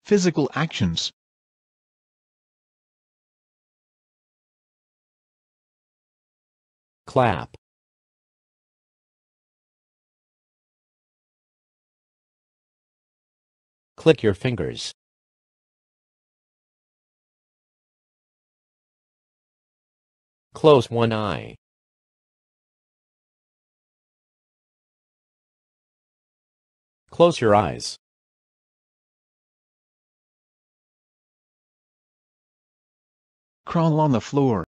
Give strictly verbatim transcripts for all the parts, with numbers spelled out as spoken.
physical actions. Clap. Click your fingers. Close one eye. Close your eyes. Crawl on the floor.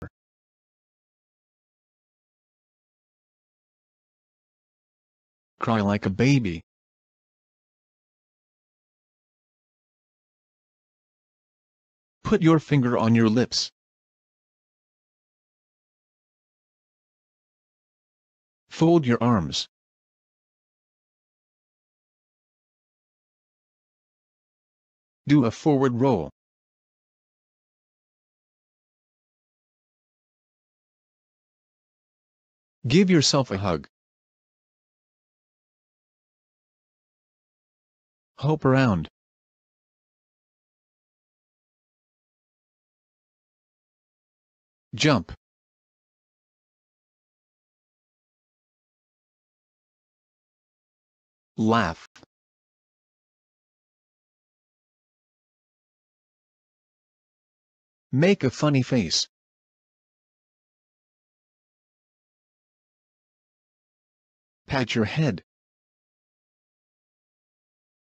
Cry like a baby. Put your finger on your lips. Fold your arms. Do a forward roll. Give yourself a hug. Hope around. Jump. Laugh. Make a funny face. Pat your head.